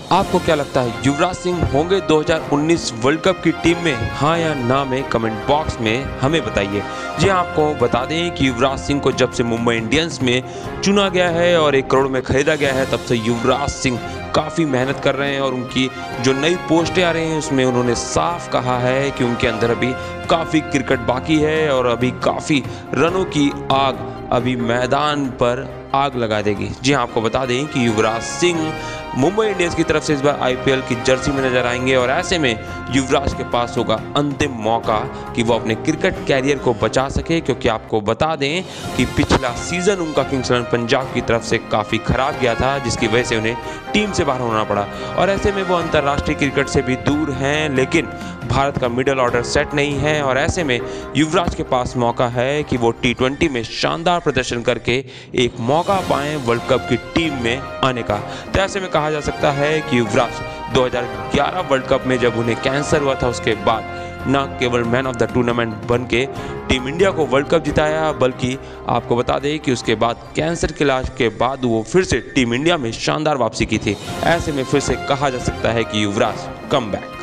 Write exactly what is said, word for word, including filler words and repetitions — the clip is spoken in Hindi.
आपको क्या लगता है, युवराज सिंह होंगे दो हज़ार उन्नीस वर्ल्ड कप की टीम में? हाँ या ना में कमेंट बॉक्स में हमें बताइए। जी आपको बता दें कि युवराज सिंह को जब से मुंबई इंडियंस में चुना गया है और एक करोड़ में खरीदा गया है, तब से युवराज सिंह काफ़ी मेहनत कर रहे हैं और उनकी जो नई पोस्टें आ रही हैं उसमें उन्होंने साफ कहा है कि उनके अंदर अभी काफ़ी क्रिकेट बाकी है और अभी काफ़ी रनों की आग अभी मैदान पर आग लगा देगी। जी हाँ, आपको बता दें कि युवराज सिंह मुंबई इंडियंस की तरफ से इस बार आईपीएल की जर्सी में नजर आएंगे और ऐसे में युवराज के पास होगा अंतिम मौका कि वो अपने क्रिकेट कैरियर को बचा सके, क्योंकि आपको बता दें कि पिछला सीजन उनका किंग्स इलेवन पंजाब की तरफ से काफ़ी खराब गया था, जिसकी वजह से उन्हें टीम से बाहर होना पड़ा और ऐसे में वो अंतर्राष्ट्रीय क्रिकेट से भी दूर हैं। लेकिन भारत का मिडिल ऑर्डर सेट नहीं है और ऐसे में युवराज के पास मौका है कि वो टी ट्वेंटी में शानदार प्रदर्शन करके एक मौका पाएं वर्ल्ड कप की टीम में आने का। तो ऐसे में कहा जा सकता है कि युवराज दो हज़ार ग्यारह वर्ल्ड कप में जब उन्हें कैंसर हुआ था, उसके बाद न केवल मैन ऑफ द टूर्नामेंट बन के टीम इंडिया को वर्ल्ड कप जिताया, बल्कि आपको बता दें कि उसके बाद कैंसर के इलाज के बाद वो फिर से टीम इंडिया में शानदार वापसी की थी। ऐसे में फिर से कहा जा सकता है कि युवराज कम बैक।